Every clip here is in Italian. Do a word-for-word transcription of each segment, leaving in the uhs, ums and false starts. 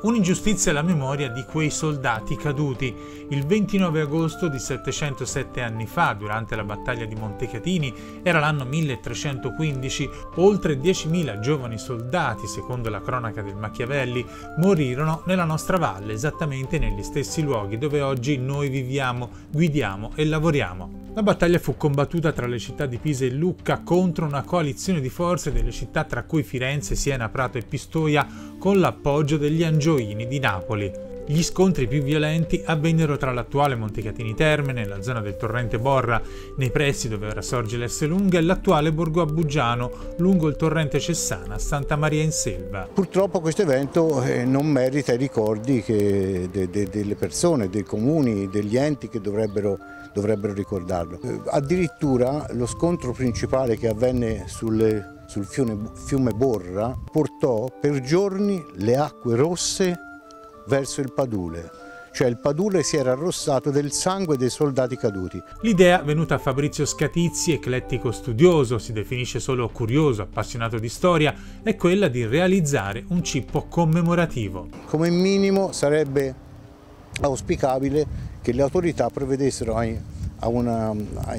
Un'ingiustizia alla memoria di quei soldati caduti. Il ventinove agosto di settecentosette anni fa, durante la battaglia di Montecatini, era l'anno milletrecentoquindici, oltre diecimila giovani soldati, secondo la cronaca del Machiavelli, morirono nella nostra valle, esattamente negli stessi luoghi dove oggi noi viviamo, guidiamo e lavoriamo. La battaglia fu combattuta tra le città di Pisa e Lucca contro una coalizione di forze delle città tra cui Firenze, Siena, Prato e Pistoia, con l'appoggio degli Angioini di Napoli. Gli scontri più violenti avvennero tra l'attuale Montecatini Terme, nella zona del torrente Borra, nei pressi dove ora sorge l'Esselunga, e l'attuale Borgo Abbugiano, lungo il torrente Cessana, Santa Maria in Selva. Purtroppo questo evento eh, non merita i ricordi che de, de, delle persone, dei comuni, degli enti che dovrebbero, dovrebbero ricordarlo. Eh, addirittura lo scontro principale che avvenne sulle sul fiume, fiume Borra portò per giorni le acque rosse verso il Padule, cioè il Padule si era arrossato del sangue dei soldati caduti. L'idea, venuta a Fabrizio Scatizzi, eclettico studioso, si definisce solo curioso, appassionato di storia, è quella di realizzare un cippo commemorativo. Come minimo sarebbe auspicabile che le autorità provvedessero a A, una,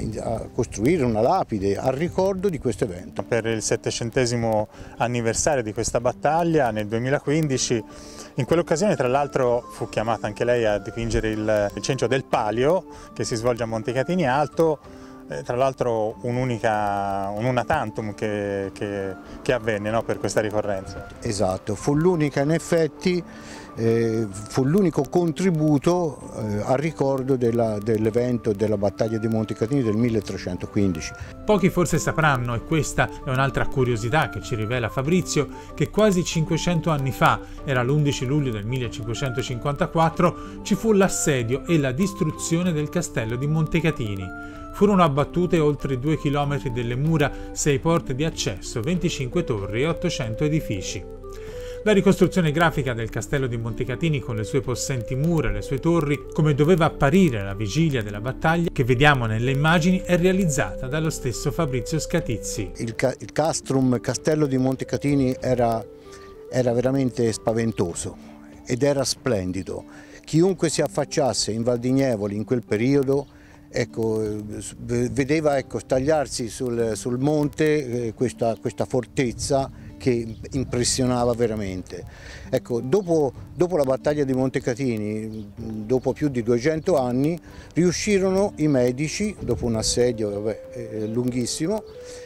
a costruire una lapide al ricordo di questo evento. Per il settecentesimo anniversario di questa battaglia nel duemilaquindici, in quell'occasione tra l'altro fu chiamata anche lei a dipingere il, il cencio del Palio che si svolge a Montecatini Alto, eh, tra l'altro un'unica, un una tantum che, che, che avvenne, no, per questa ricorrenza. Esatto, fu l'unica in effetti. Eh, fu l'unico contributo eh, al ricordo dell'evento della battaglia di Montecatini del milletrecentoquindici. Pochi forse sapranno, e questa è un'altra curiosità che ci rivela Fabrizio, che quasi cinquecento anni fa, era l'undici luglio del millecinquecentocinquantaquattro, ci fu l'assedio e la distruzione del castello di Montecatini. Furono abbattute oltre due chilometri delle mura, sei porte di accesso, venticinque torri e ottocento edifici. La ricostruzione grafica del castello di Montecatini con le sue possenti mura e le sue torri, come doveva apparire alla vigilia della battaglia, che vediamo nelle immagini, è realizzata dallo stesso Fabrizio Scatizzi. Il, ca il castrum, il castello di Montecatini era, era veramente spaventoso ed era splendido. Chiunque si affacciasse in Val di Nievoli in quel periodo, ecco, vedeva, ecco, stagliarsi sul, sul monte eh, questa, questa fortezza che impressionava veramente. Ecco, dopo, dopo la battaglia di Montecatini, dopo più di duecento anni, riuscirono i medici, dopo un assedio vabbè, eh, lunghissimo,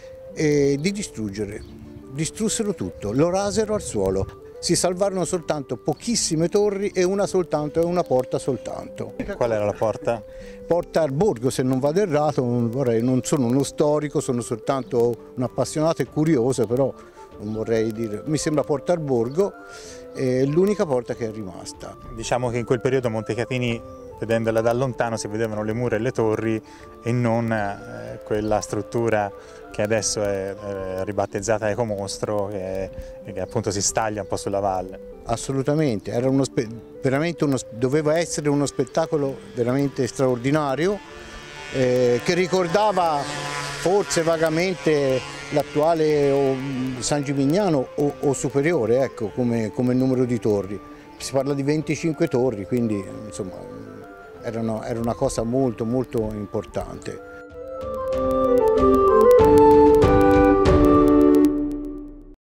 eh, di distruggere. Distrussero tutto, lo rasero al suolo. Si salvarono soltanto pochissime torri e una soltanto e una porta soltanto. Qual era la porta? Porta al borgo, se non vado errato, non, vorrei, non sono uno storico, sono soltanto un appassionato e curioso, però non vorrei dire, mi sembra Porta al Borgo, è l'unica porta che è rimasta. Diciamo che in quel periodo Montecatini, vedendola da lontano, si vedevano le mura e le torri e non eh, quella struttura che adesso è eh, ribattezzata Ecomostro, che, che appunto si staglia un po' sulla valle. Assolutamente, era uno veramente uno, doveva essere uno spettacolo veramente straordinario, eh, che ricordava forse vagamente l'attuale San Gimignano o, o superiore, ecco, come, come numero di torri. Si parla di venticinque torri, quindi insomma era una, era una cosa molto molto importante.